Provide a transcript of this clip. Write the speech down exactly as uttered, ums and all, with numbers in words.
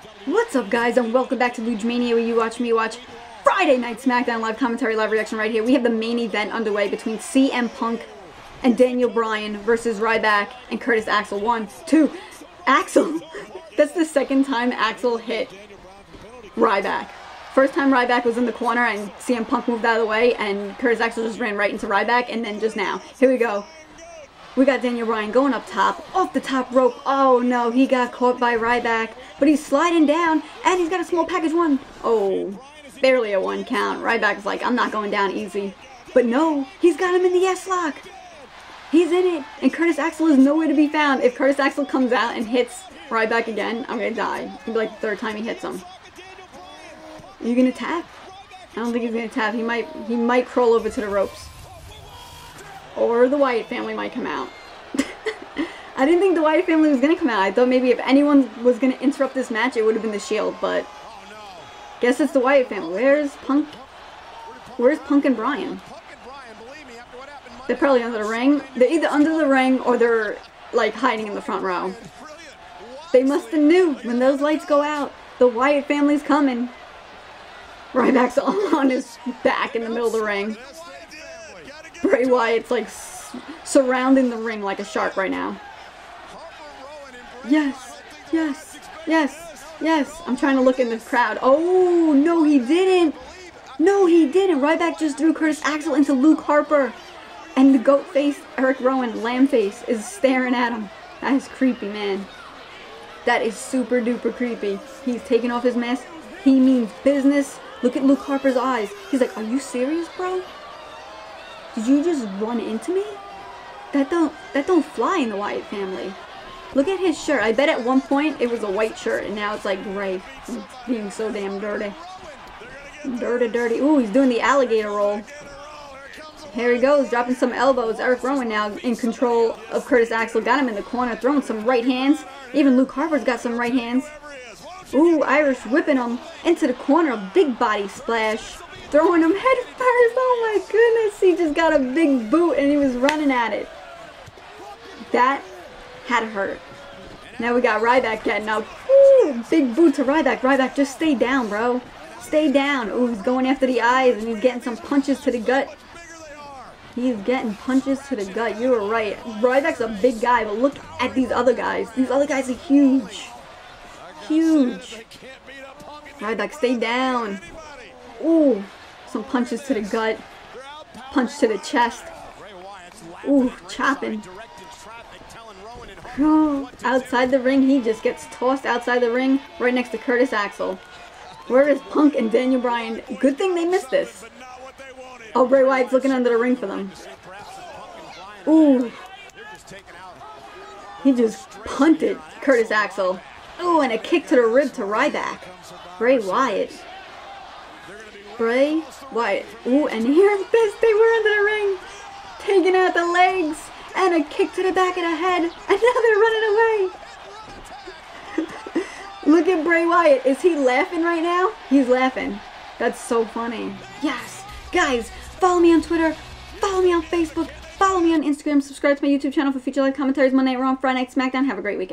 What's up, guys, and welcome back to Luge Mania, where you watch me watch Friday Night SmackDown live commentary, live reaction right here. We have the main event underway between C M Punk and Daniel Bryan versus Ryback and Curtis Axel. One, two, Axel. That's the second time Axel hit Ryback. First time Ryback was in the corner and C M Punk moved out of the way, and Curtis Axel just ran right into Ryback, and then just now. Here we go. We got Daniel Bryan going up top, off the top rope. Oh no, he got caught by Ryback, but he's sliding down, and he's got a small package one. Oh, barely a one count. Ryback's like, I'm not going down easy. But no, he's got him in the S-lock. He's in it, and Curtis Axel is nowhere to be found. If Curtis Axel comes out and hits Ryback again, I'm gonna die. It's gonna be like the third time he hits him. Are you gonna tap? I don't think he's gonna tap. He might, he might crawl over to the ropes. Or the Wyatt family might come out. I didn't think the Wyatt family was going to come out. I thought maybe if anyone was going to interrupt this match, it would have been the Shield, but guess it's the Wyatt family. Where's Punk? Where's Punk and Bryan? They're probably under the ring. They're either under the ring or they're like hiding in the front row. They must have knew when those lights go out. The Wyatt family's coming. Ryback's on his back in the middle of the ring. Bray Wyatt's like s surrounding the ring like a shark right now. Yes, yes, yes, yes. I'm trying to look in the crowd. Oh, no, he didn't. No, he didn't. Ryback just threw Curtis Axel into Luke Harper. And the goat face, Eric Rowan, lamb face, is staring at him. That is creepy, man. That is super duper creepy. He's taking off his mask. He means business. Look at Luke Harper's eyes. He's like, are you serious, bro? Did you just run into me? That don't that don't fly in the Wyatt family. Look at his shirt. I bet at one point it was a white shirt and now it's like gray. It's being so damn dirty. Dirty, dirty. Ooh, he's doing the alligator roll. Here he goes, dropping some elbows. Eric Rowan now in control of Curtis Axel. Got him in the corner, throwing some right hands. Even Luke Harper's got some right hands. Ooh, Irish whipping him into the corner. A big body splash. Throwing him head first. Oh my goodness. He just got a big boot and he was running at it. That had to hurt. Now we got Ryback getting up. Ooh, big boot to Ryback. Ryback, just stay down, bro. Stay down. Ooh, he's going after the eyes and he's getting some punches to the gut. He's getting punches to the gut. You were right. Ryback's a big guy, but look at these other guys. These other guys are huge. Huge. Ryback, stay down. Ooh. Some punches to the gut, punch to the chest. Ooh, chopping. Oh, outside the ring, he just gets tossed outside the ring, right next to Curtis Axel. Where is Punk and Daniel Bryan? Good thing they missed this. Oh, Bray Wyatt's looking under the ring for them. Ooh. He just punted Curtis Axel. Ooh, and a kick to the rib to Ryback. Bray Wyatt. Bray Wyatt. Ooh, and here this they were under the ring. Taking out the legs. And a kick to the back of the head. And now they're running away. Look at Bray Wyatt. Is he laughing right now? He's laughing. That's so funny. Yes. Guys, follow me on Twitter. Follow me on Facebook. Follow me on Instagram. Subscribe to my YouTube channel for future live commentaries Monday Night Raw, Friday Night SmackDown. Have a great weekend.